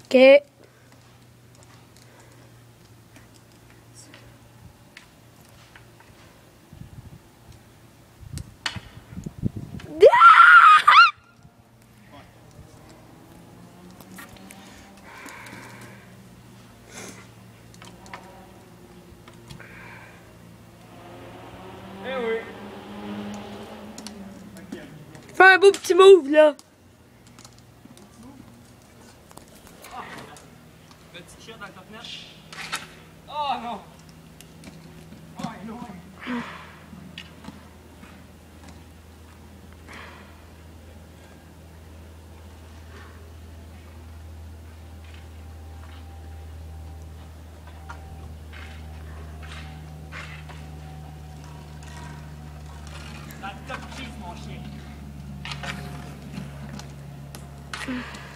Ok. Eh oui. Fais un beau petit move, là. Petit shot dans le top net. Oh non. Oh non. La top cheese, mon chien.